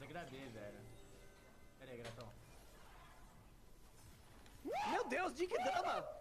Degradê, velho. Pera aí, Gratão. Meu Deus, Dick Dama!